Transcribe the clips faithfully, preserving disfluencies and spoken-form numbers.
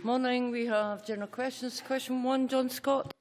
Morning. We have general questions. Question one, John Scott.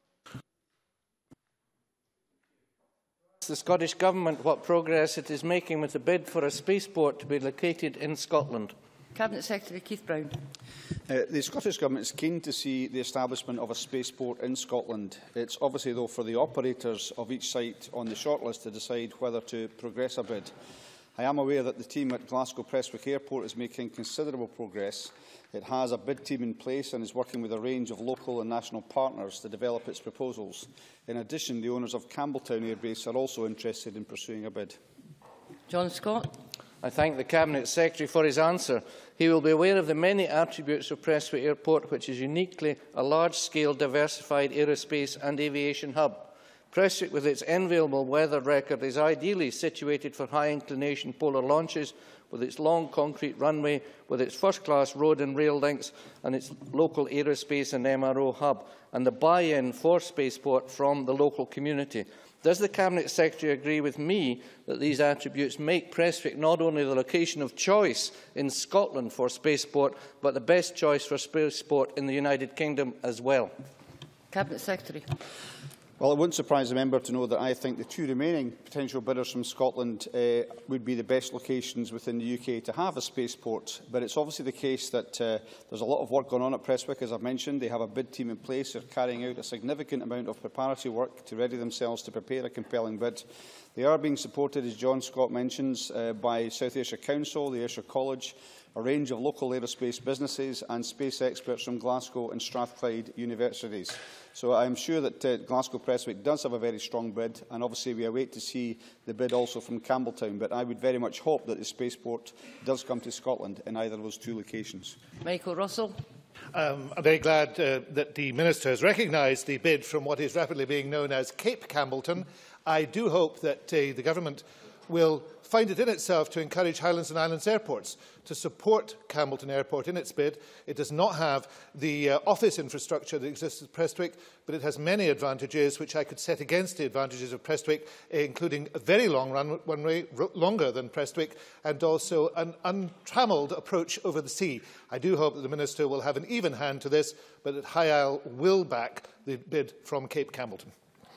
The Scottish Government what progress it is making with the bid for a spaceport to be located in Scotland. Cabinet Secretary Keith Brown. Uh, the Scottish Government is keen to see the establishment of a spaceport in Scotland. It's obviously, though, for the operators of each site on the shortlist to decide whether to progress a bid. I am aware that the team at Glasgow Prestwick Airport is making considerable progress. It has a bid team in place and is working with a range of local and national partners to develop its proposals. In addition, the owners of Campbelltown Air Base are also interested in pursuing a bid. John Scott. I thank the Cabinet Secretary for his answer. He will be aware of the many attributes of Prestwick Airport, which is uniquely a large-scale diversified aerospace and aviation hub. Prestwick, with its enviable weather record, is ideally situated for high-inclination polar launches, with its long concrete runway, with its first-class road and rail links, and its local aerospace and M R O hub, and the buy-in for spaceport from the local community. Does the Cabinet Secretary agree with me that these attributes make Prestwick not only the location of choice in Scotland for spaceport, but the best choice for spaceport in the United Kingdom as well? Cabinet Secretary. Well, it won't surprise the member to know that I think the two remaining potential bidders from Scotland uh, would be the best locations within the U K to have a spaceport. But it's obviously the case that uh, there's a lot of work going on at Prestwick, as I've mentioned. They have a bid team in place. They're carrying out a significant amount of preparatory work to ready themselves to prepare a compelling bid. They are being supported, as John Scott mentions, uh, by South Ayrshire Council, the Ayrshire College, a range of local aerospace businesses and space experts from Glasgow and Strathclyde universities. So I am sure that uh, Glasgow Prestwick does have a very strong bid, and obviously we await to see the bid also from Campbelltown. But I would very much hope that the spaceport does come to Scotland in either of those two locations. Michael Russell. Um, I'm very glad uh, that the Minister has recognised the bid from what is rapidly being known as Cape Campbelltown. I do hope that uh, the Government will find it in itself to encourage Highlands and Islands airports to support Campbelltown Airport in its bid. It does not have the uh, office infrastructure that exists at Prestwick, but it has many advantages which I could set against the advantages of Prestwick, including a very long run runway, longer than Prestwick, and also an untrammelled approach over the sea. I do hope that the Minister will have an even hand to this, but that High Isle will back the bid from Cape Campbelltown.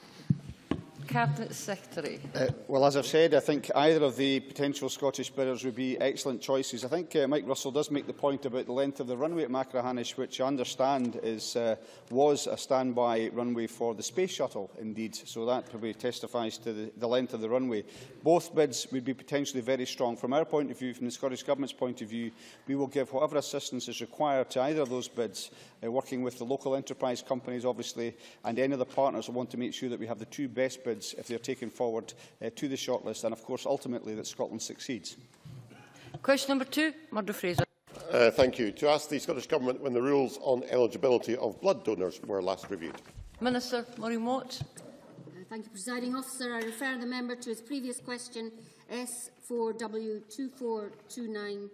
Cabinet Secretary. Uh, well, as I've said, I think either of the potential Scottish bidders would be excellent choices. I think uh, Mike Russell does make the point about the length of the runway at Machrihanish, which I understand is, uh, was a standby runway for the space shuttle, indeed. So that probably testifies to the, the length of the runway. Both bids would be potentially very strong. From our point of view, from the Scottish Government's point of view, we will give whatever assistance is required to either of those bids, uh, working with the local enterprise companies, obviously, and any of the partners who want to make sure that we have the two best bids if they are taken forward uh, to the shortlist, and of course ultimately that Scotland succeeds. Question number two, Murdo Fraser. Uh, thank you. To ask the Scottish Government when the rules on eligibility of blood donors were last reviewed. Minister Maureen Watt. Uh, thank you, Presiding Officer. I refer the member to his previous question S four W two four two nine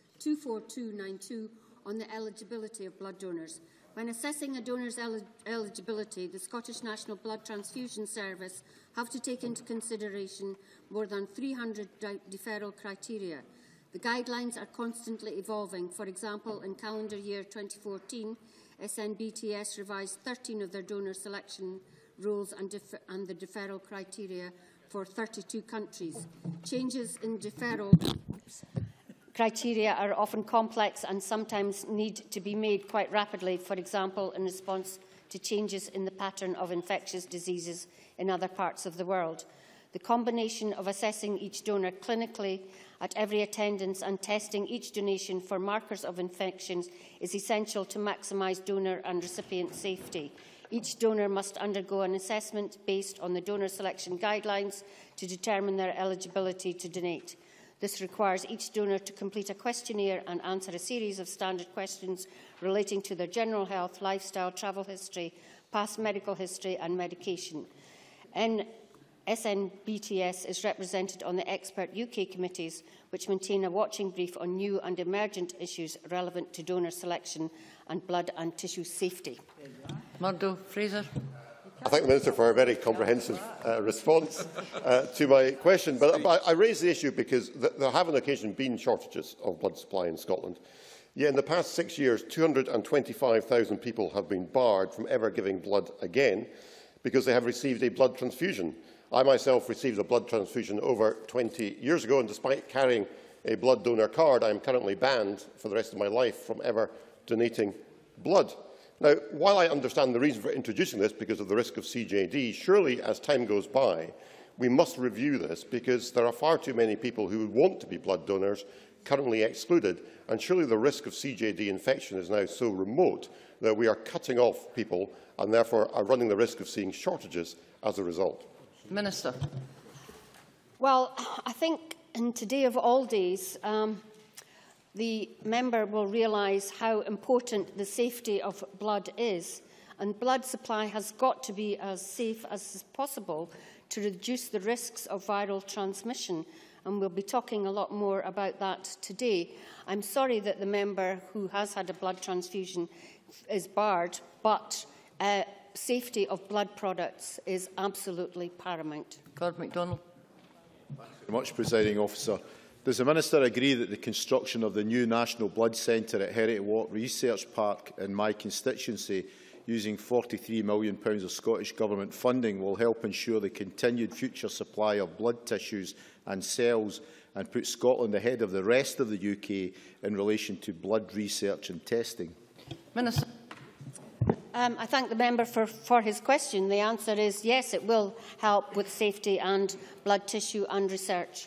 two on the eligibility of blood donors. When assessing a donor's el eligibility, the Scottish National Blood Transfusion Service have to take into consideration more than three hundred deferral criteria. The guidelines are constantly evolving. For example, in calendar year twenty fourteen, S N B T S revised thirteen of their donor selection rules and, and the deferral criteria for thirty-two countries. Changes in deferral criteria are often complex and sometimes need to be made quite rapidly, for example, in response to changes in the pattern of infectious diseases in other parts of the world. The combination of assessing each donor clinically at every attendance and testing each donation for markers of infections is essential to maximise donor and recipient safety. Each donor must undergo an assessment based on the donor selection guidelines to determine their eligibility to donate. This requires each donor to complete a questionnaire and answer a series of standard questions relating to their general health, lifestyle, travel history, past medical history and medication. S N B T S is represented on the expert U K committees, which maintain a watching brief on new and emergent issues relevant to donor selection and blood and tissue safety. Murdo Fraser. I thank the Minister for a very comprehensive uh, response uh, to my question. But I, I raise the issue because th there have on occasion been shortages of blood supply in Scotland. Yet in the past six years, two hundred and twenty-five thousand people have been barred from ever giving blood again because they have received a blood transfusion. I myself received a blood transfusion over twenty years ago, and despite carrying a blood donor card, I am currently banned for the rest of my life from ever donating blood. Now, while I understand the reason for introducing this because of the risk of C J D, surely as time goes by, we must review this because there are far too many people who want to be blood donors currently excluded, and surely the risk of C J D infection is now so remote that we are cutting off people and therefore are running the risk of seeing shortages as a result. Minister. Well, I think in today of all days, um, the member will realise how important the safety of blood is, and blood supply has got to be as safe as possible to reduce the risks of viral transmission, and we'll be talking a lot more about that today. I'm sorry that the member who has had a blood transfusion is barred, but uh, safety of blood products is absolutely paramount. Gord MacDonald. Thank you very much, Presiding Officer. Does the Minister agree that the construction of the new National Blood Centre at Heriot Watt Research Park in my constituency, using forty-three million pounds of Scottish Government funding, will help ensure the continued future supply of blood tissues and cells and put Scotland ahead of the rest of the U K in relation to blood research and testing? Minister. Um, I thank the member for, for his question. The answer is yes, it will help with safety and blood tissue and research.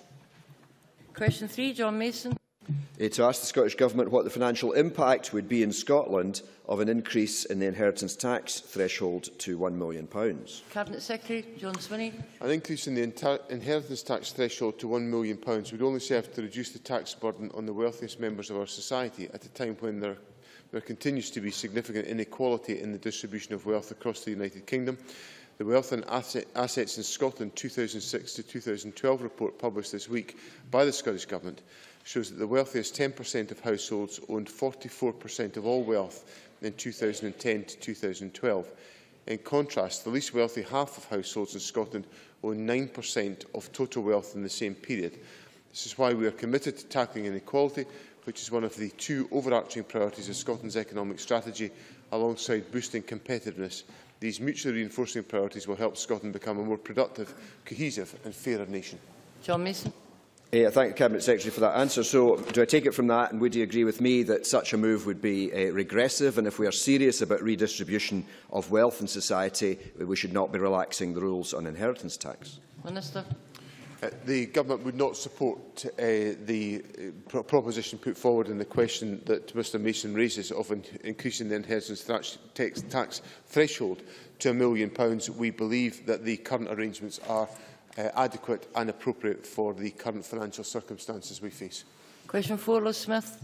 Question three, John Mason. Uh, to ask the Scottish Government what the financial impact would be in Scotland of an increase in the inheritance tax threshold to one million pounds. Cabinet Secretary John Swinney. An increase in the inheritance tax threshold to one million pounds would only serve to reduce the tax burden on the wealthiest members of our society at a time when there, there continues to be significant inequality in the distribution of wealth across the United Kingdom. The Wealth and Asset, Assets in Scotland two thousand six to two thousand twelve report published this week by the Scottish Government shows that the wealthiest ten percent of households owned forty-four percent of all wealth in two thousand ten to two thousand twelve. In contrast, the least wealthy half of households in Scotland own nine percent of total wealth in the same period. This is why we are committed to tackling inequality, which is one of the two overarching priorities of Scotland's economic strategy, alongside boosting competitiveness. These mutually reinforcing priorities will help Scotland become a more productive, cohesive and fairer nation. John Mason. Uh, I thank the Cabinet Secretary for that answer. So, do I take it from that, and would you agree with me that such a move would be uh, regressive, and if we are serious about redistribution of wealth in society, we should not be relaxing the rules on inheritance tax? Minister. Uh, the Government would not support uh, the uh, pro proposition put forward in the question that Mr Mason raises of in increasing the inheritance tax, tax, tax threshold to a million pounds. We believe that the current arrangements are uh, adequate and appropriate for the current financial circumstances we face. Question four, Liz Smith.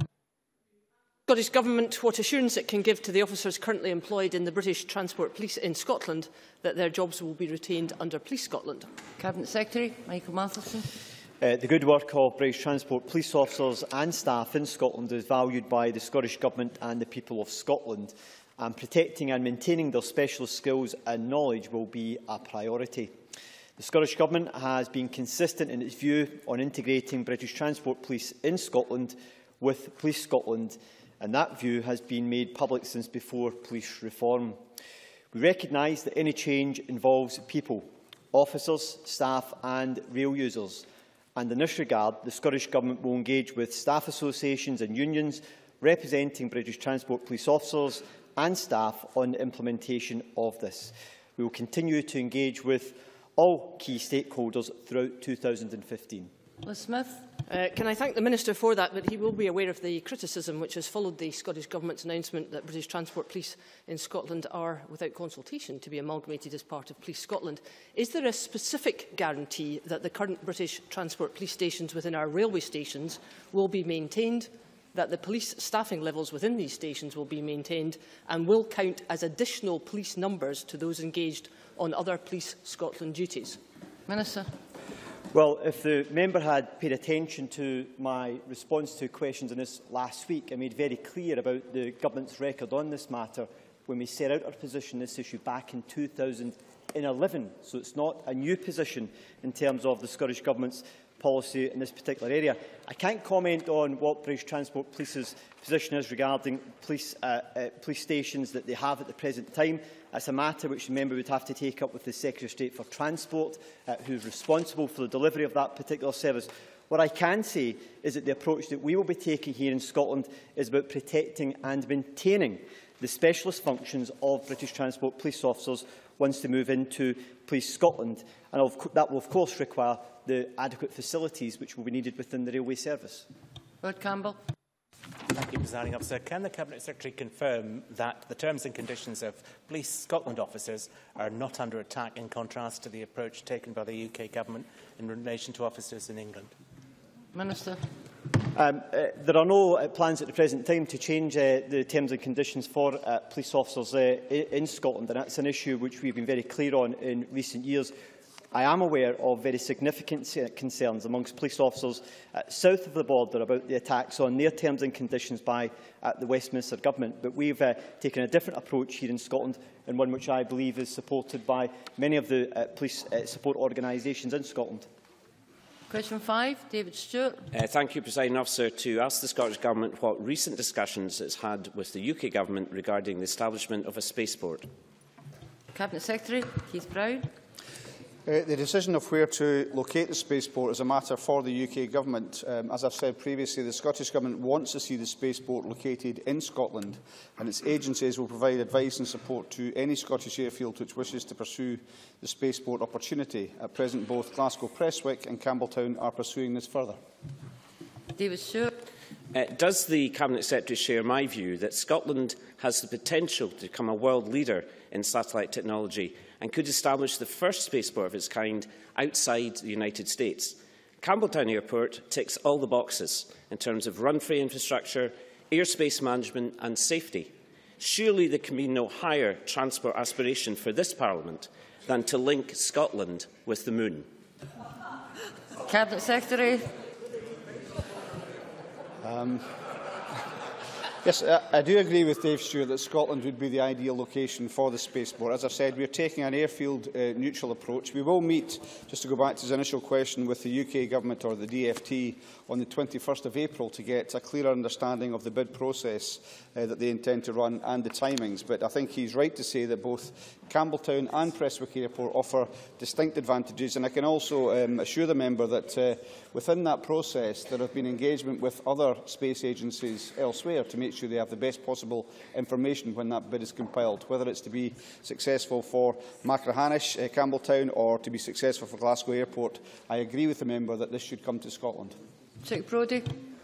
Scottish Government what assurance it can give to the officers currently employed in the British Transport Police in Scotland that their jobs will be retained under Police Scotland? Cabinet Secretary Michael Matheson. Uh, the good work of British Transport Police officers and staff in Scotland is valued by the Scottish Government and the people of Scotland, and protecting and maintaining their specialist skills and knowledge will be a priority. The Scottish Government has been consistent in its view on integrating British Transport Police in Scotland with Police Scotland, and that view has been made public since before police reform. We recognise that any change involves people, officers, staff and rail users, and in this regard the Scottish Government will engage with staff associations and unions representing British Transport Police officers and staff on the implementation of this. We will continue to engage with all key stakeholders throughout two thousand fifteen. Liz Smith. Uh, can I thank the Minister for that, but he will be aware of the criticism which has followed the Scottish Government's announcement that British Transport Police in Scotland are, without consultation, to be amalgamated as part of Police Scotland. Is there a specific guarantee that the current British Transport Police stations within our railway stations will be maintained, that the police staffing levels within these stations will be maintained and will count as additional police numbers to those engaged on other Police Scotland duties? Minister. Well, if the member had paid attention to my response to questions on this last week, I made very clear about the Government's record on this matter when we set out our position on this issue back in two thousand eleven. So it's not a new position in terms of the Scottish Government's policy in this particular area. I can't comment on what British Transport Police's position is regarding police, uh, uh, police stations that they have at the present time. That's a matter which the member would have to take up with the Secretary of State for Transport, uh, who is responsible for the delivery of that particular service. What I can say is that the approach that we will be taking here in Scotland is about protecting and maintaining the specialist functions of British Transport Police officers once they move into Police Scotland. And of, that will, of course, require the adequate facilities which will be needed within the railway service. Lord Campbell. Thank you, Presiding Officer. Can the Cabinet Secretary confirm that the terms and conditions of Police Scotland officers are not under attack, in contrast to the approach taken by the U K Government in relation to officers in England? Minister. Um, uh, there are no uh, plans at the present time to change uh, the terms and conditions for uh, police officers uh, in Scotland, and that's an issue which we've been very clear on in recent years. I am aware of very significant concerns amongst police officers uh, south of the border about the attacks on their terms and conditions by uh, the Westminster Government, but we've uh, taken a different approach here in Scotland, and one which I believe is supported by many of the uh, police uh, support organisations in Scotland. Question five, David Stewart. Uh, thank you, Presiding Officer. To ask the Scottish Government what recent discussions it has had with the U K Government regarding the establishment of a spaceport. Cabinet Secretary Keith Brown. Uh, the decision of where to locate the spaceport is a matter for the U K Government. Um, as I've said previously, the Scottish Government wants to see the spaceport located in Scotland, and its agencies will provide advice and support to any Scottish airfield which wishes to pursue the spaceport opportunity. At present, both Glasgow Prestwick and Campbelltown are pursuing this further. David Stewart. Uh, does the Cabinet Secretary share my view that Scotland has the potential to become a world leader in satellite technology and could establish the first spaceport of its kind outside the United States? Campbelltown Airport ticks all the boxes in terms of run-free infrastructure, airspace management and safety. Surely there can be no higher transport aspiration for this Parliament than to link Scotland with the moon. Cabinet Secretary. Um, yes, I, I do agree with Dave Stewart that Scotland would be the ideal location for the spaceport. As I said, we are taking an airfield uh, neutral approach. We will meet, just to go back to his initial question, with the U K Government or the D F T on the twenty-first of April to get a clearer understanding of the bid process uh, that they intend to run and the timings. But I think he's right to say that both Campbelltown and Prestwick Airport offer distinct advantages, and I can also um, assure the member that uh, within that process there have been engagement with other space agencies elsewhere to make sure they have the best possible information when that bid is compiled, whether it's to be successful for Machrihanish, uh, Campbelltown, or to be successful for Glasgow Airport. I agree with the member that this should come to Scotland. Secretary Brodie.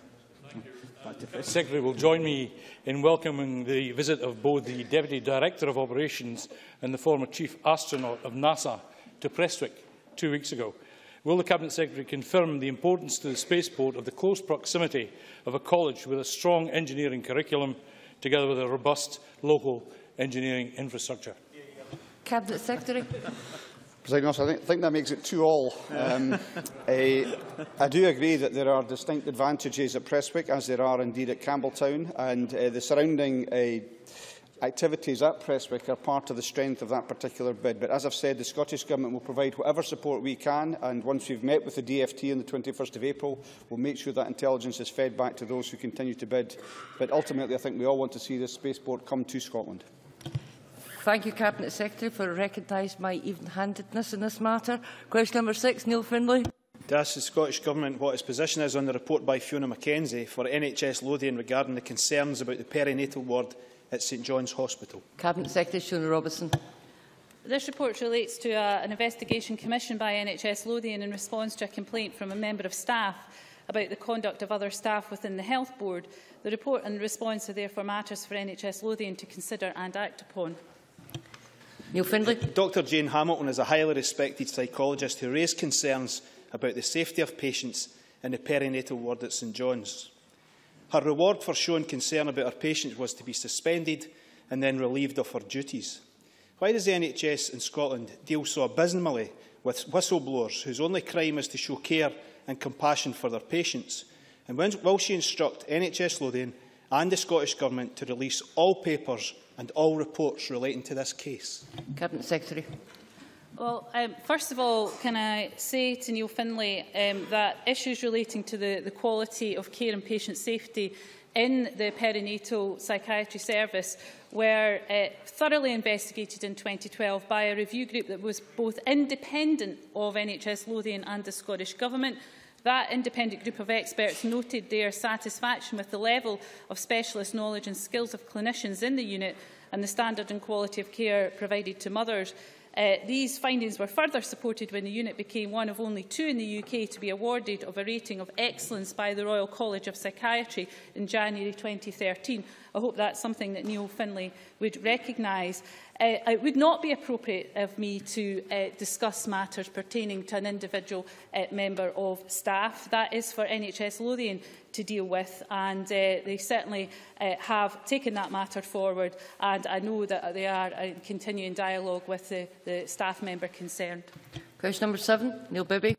The Secretary will join me in welcoming the visit of both the Deputy Director of Operations and the former Chief Astronaut of NASA to Prestwick two weeks ago. Will the Cabinet Secretary confirm the importance to the spaceport of the close proximity of a college with a strong engineering curriculum, together with a robust local engineering infrastructure? Cabinet Secretary. I think, think that makes it two all. Um, I, I do agree that there are distinct advantages at Prestwick, as there are indeed at Campbelltown, and uh, the surrounding uh, activities at Prestwick are part of the strength of that particular bid. But as I've said, the Scottish Government will provide whatever support we can, and once we've met with the D F T on the twenty-first of April, we'll make sure that intelligence is fed back to those who continue to bid. But ultimately, I think we all want to see this spaceport come to Scotland. Thank you, Cabinet Secretary, for recognising my even-handedness in this matter. Question number six, Neil Findlay. To ask the Scottish Government what its position is on the report by Fiona Mackenzie for N H S Lothian regarding the concerns about the perinatal ward at St John's Hospital. Cabinet Secretary Fiona Robertson. This report relates to a, an investigation commissioned by N H S Lothian in response to a complaint from a member of staff about the conduct of other staff within the Health Board. The report and response are therefore matters for N H S Lothian to consider and act upon. Neil Findlay. Doctor Jane Hamilton is a highly respected psychologist who raised concerns about the safety of patients in the perinatal ward at St John's. Her reward for showing concern about her patients was to be suspended and then relieved of her duties. Why does the N H S in Scotland deal so abysmally with whistleblowers whose only crime is to show care and compassion for their patients? And when will she instruct N H S Lothian and the Scottish Government to release all papers and all reports relating to this case? Cabinet Secretary. Well, um, first of all, can I say to Neil Findlay um, that issues relating to the, the quality of care and patient safety in the perinatal psychiatry service were uh, thoroughly investigated in twenty twelve by a review group that was both independent of N H S Lothian and the Scottish Government. That independent group of experts noted their satisfaction with the level of specialist knowledge and skills of clinicians in the unit and the standard and quality of care provided to mothers. Uh, these findings were further supported when the unit became one of only two in the U K to be awarded of a rating of excellence by the Royal College of Psychiatry in January twenty thirteen. I hope that's something that Neil Findlay would recognise. Uh, it would not be appropriate of me to uh, discuss matters pertaining to an individual uh, member of staff. That is for N H S Lothian to deal with, and uh, they certainly uh, have taken that matter forward, and I know that they are in continuing dialogue with the, the staff member concerned. Question number seven, Neil Bibby.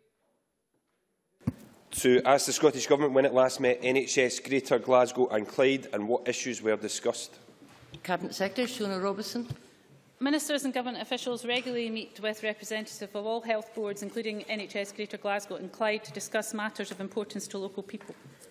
To ask the Scottish Government when it last met N H S Greater Glasgow and Clyde and what issues were discussed. Cabinet Secretary Shona Robertson. Ministers and government officials regularly meet with representatives of all health boards, including N H S Greater Glasgow and Clyde, to discuss matters of importance to local people.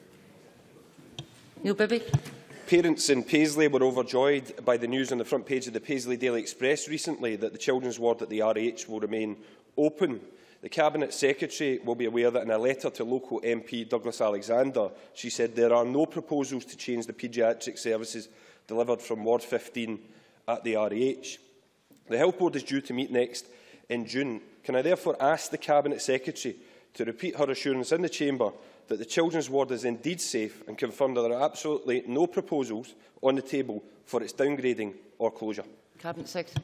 Neil Bibby. Parents in Paisley were overjoyed by the news on the front page of the Paisley Daily Express recently that the children's ward at the R H will remain open. The Cabinet Secretary will be aware that in a letter to local M P Douglas Alexander, she said there are no proposals to change the paediatric services delivered from Ward fifteen at the R H. The Health Board is due to meet next in June. Can I therefore ask the Cabinet Secretary to repeat her assurance in the Chamber that the children's ward is indeed safe and confirm that there are absolutely no proposals on the table for its downgrading or closure? Cabinet Secretary.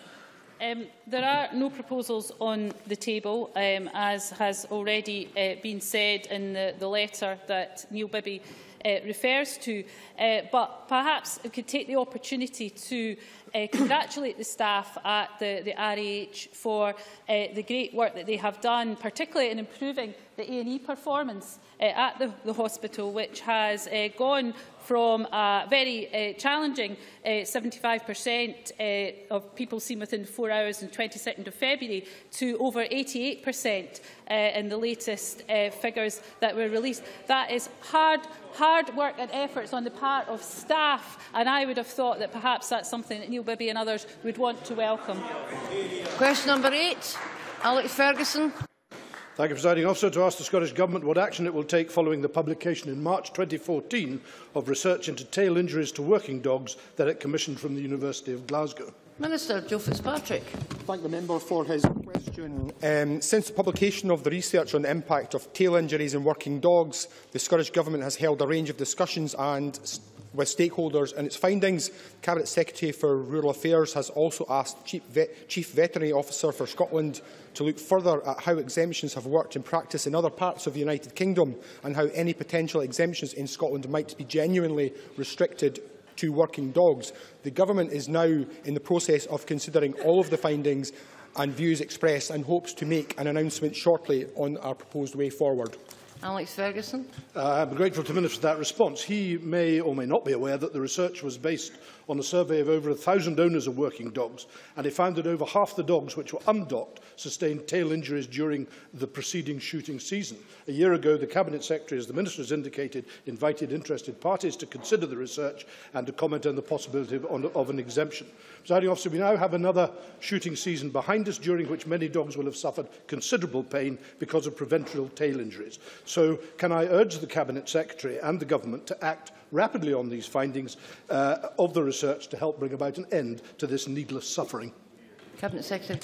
Um, there are no proposals on the table, um, as has already uh, been said in the, the letter that Neil Bibby uh, refers to. Uh, but perhaps I could take the opportunity to uh, congratulate the staff at the, the R A H for uh, the great work that they have done, particularly in improving the A and E performance uh, at the, the hospital, which has uh, gone from a very uh, challenging uh, seventy-five percent uh, of people seen within four hours on the twenty-second of February to over eighty-eight percent uh, in the latest uh, figures that were released. That is hard, hard work and efforts on the part of staff, and I would have thought that perhaps that's something that Neil Bibby and others would want to welcome. Question number eight, Alex Ferguson. Thank you, Presiding Officer. To ask the Scottish Government what action it will take following the publication in March twenty fourteen of research into tail injuries to working dogs that it commissioned from the University of Glasgow. Minister Joe Fitzpatrick. Thank the member for his question. Um, since the publication of the research on the impact of tail injuries in working dogs, the Scottish Government has held a range of discussions and with stakeholders and its findings. Cabinet Secretary for Rural Affairs has also asked Chief, Vet Chief Veterinary Officer for Scotland to look further at how exemptions have worked in practice in other parts of the United Kingdom and how any potential exemptions in Scotland might be genuinely restricted to working dogs. The Government is now in the process of considering all of the findings and views expressed and hopes to make an announcement shortly on our proposed way forward. Alex Ferguson. Uh, I'm grateful to the Minister for that response. He may or may not be aware that the research was based on a survey of over a thousand owners of working dogs, and it found that over half the dogs which were undocked sustained tail injuries during the preceding shooting season. A year ago, the Cabinet Secretary, as the Minister has indicated, invited interested parties to consider the research and to comment on the possibility of, on, of an exemption. Presiding Officer, we now have another shooting season behind us, during which many dogs will have suffered considerable pain because of preventable tail injuries. So, can I urge the Cabinet Secretary and the Government to act rapidly on these findings uh, of the research to help bring about an end to this needless suffering? Cabinet Secretary.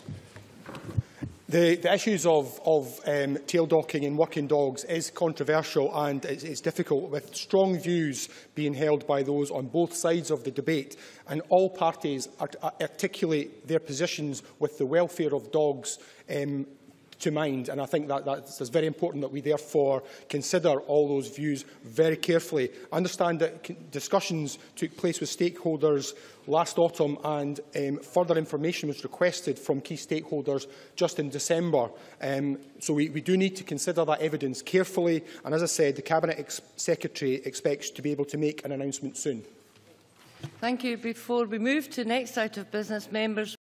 The, the issues of, of um, tail docking in working dogs is controversial, and it's, it's difficult, with strong views being held by those on both sides of the debate, and all parties art articulate their positions with the welfare of dogs um, to mind. And I think that that's, it's very important that we therefore consider all those views very carefully. I understand that discussions took place with stakeholders last autumn, and um, further information was requested from key stakeholders just in December. Um, so we, we do need to consider that evidence carefully, and as I said, the Cabinet ex Secretary expects to be able to make an announcement soon. Thank you. Before we move to the next item of business, members